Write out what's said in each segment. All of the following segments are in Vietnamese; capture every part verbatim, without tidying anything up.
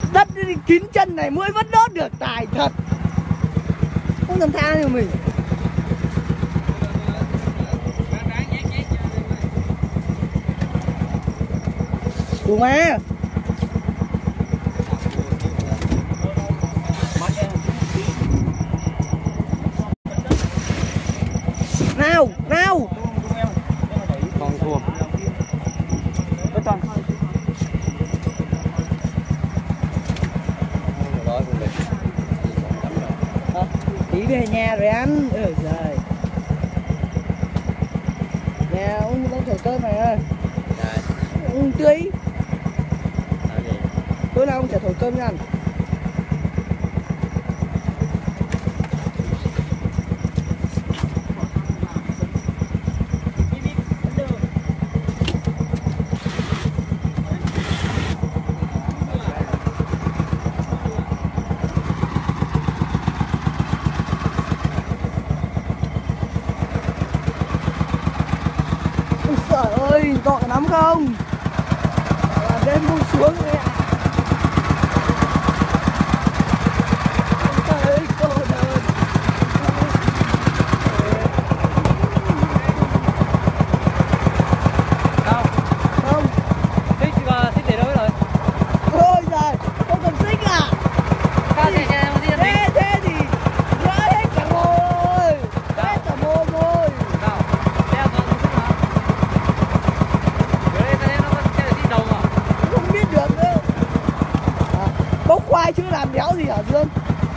Đất kín chân này mũi vẫn đốt được, tài thật. Không thầm tha cho mình. Đúng mà. Nào, nào. Con thua. Bất toàn. Tí về nhà rồi ăn. Ừ giời. Nhà ông đang thổi cơm này ơi. Ông tươi. Tối nào ông sẽ thổi cơm cho ăn. Trời ơi, tội lắm không? À, đêm buông xuống rồi ạ. Trời ơi, cô đơn. Không. Không. Thích thích để đâu rồi? Ôi giời, không cần xích à? Sao thế thế gì Thế, thế thì rỡ hết cả mồ rồi. Hết cả mồ rồi. Nào. Đeo con xích mà. Đấy cái nó có chơi gì đâu mà. Không biết được nữa. À, bốc khoai chứ làm đéo gì hả Dương?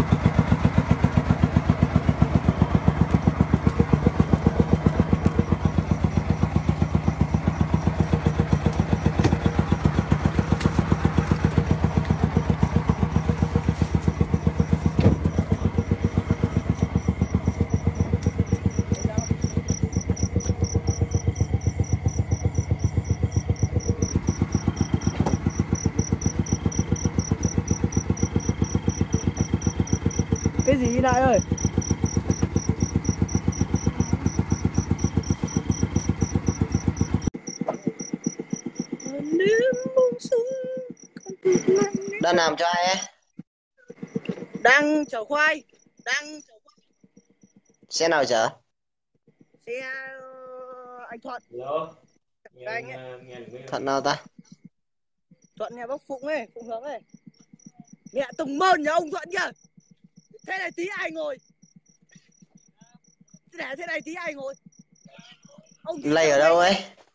Cái gì đại ơi? Đang làm cho ai ấy? Đang chở khoai. Đang chở khoai. Xe nào chở? Xe uh, anh Thuận. Hello. Anh ấy. Thuận nào ta? Thuận nhà bác Phụng ấy, Phụng Hướng ấy. Mẹ Tùng Mơn nhà ông Thuận kìa. Thế này tí ai ngồi? Thế để thế này tí ai ngồi? Ông Lầy ở đâu ấy?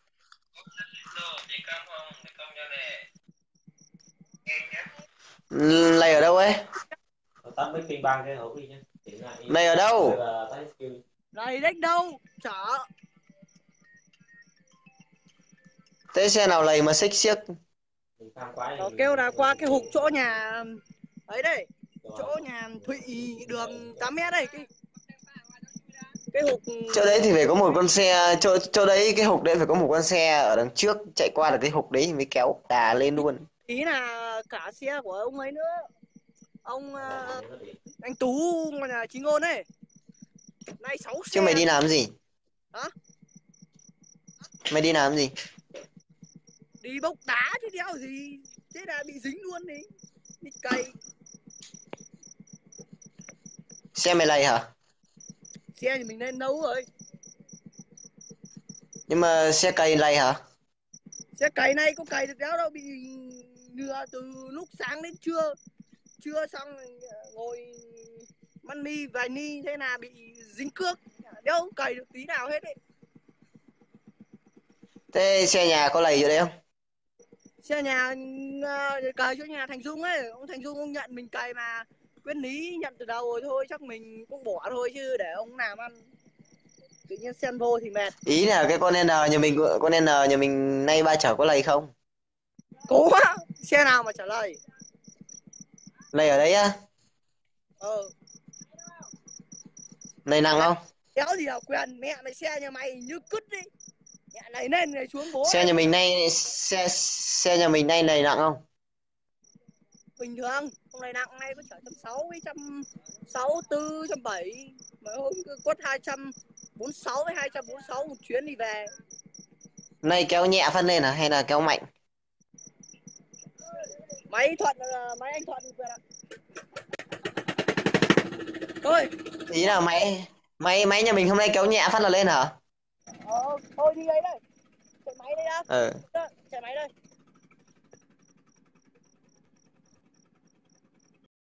Lầy ở đâu ấy? Tắt mấy pin băng cái hổ đi nhá. Lầy ở đâu? Này đánh đâu? Chở. Thế xe nào lầy mà xích xiếc? Nó kêu là qua cái hục chỗ nhà ấy đây, chỗ nhà Thụy đường tám mét đây, cái cái hục. Chỗ đấy thì phải có một con xe, chỗ chỗ đấy cái hục đấy phải có một con xe ở đằng trước chạy qua được cái hục đấy thì mới kéo đà lên luôn. Ý là cả xe của ông ấy nữa, ông uh, anh Tú nhà Chí Ngôn ấy. Nay sáu xe. Chứ mày đi làm gì? Hả? Mày đi làm gì? Đi bốc đá chứ đéo gì. Thế là bị dính luôn đi. Đi cày. Xe mày lầy hả? Xe thì mình lên nấu rồi. Nhưng mà xe cày lầy hả? Xe cày này có cày được đéo đâu, bị nửa từ lúc sáng đến trưa. Trưa xong ngồi măn mi vài ni, thế là bị dính cước. Đéo cày được tí nào hết ấy. Thế xe nhà có lầy chỗ đấy không? Xe nhà uh, cày chỗ nhà Thành Dung ấy. Ông Thành Dung ông nhận mình cày mà. Quyết lý nhận từ đầu rồi thôi, chắc mình cũng bỏ thôi chứ để ông làm ăn. Tự nhiên sen vô thì mệt. Ý là cái con N nhà mình, con N nhà mình nay ba chở có lầy không? Cố quá. Xe nào mà trả lời? Lầy ở đấy á? Ờ. Lầy nặng không? Đéo gì nào quyền, mẹ mày xe nhà mày như cứt đi. Mẹ này lên này xuống bố. Xe nhà mình nay xe xe nhà mình nay này nặng không? Bình thường, hôm nay nặng nay có chở trăm sáu với trăm sáu tư trăm bảy, mà hôm quất hai trăm bốn sáu với hai trăm bốn sáu một chuyến đi về. Nay kéo nhẹ phân lên hả hay là kéo mạnh? Máy Thuận là máy anh Thuận Việt ạ. Thôi. Ý là máy máy máy nhà mình hôm nay kéo nhẹ phát là lên hả? Ờ, thôi đi đấy đây. Chạy máy đây đã. Ờ. Chạy máy đây.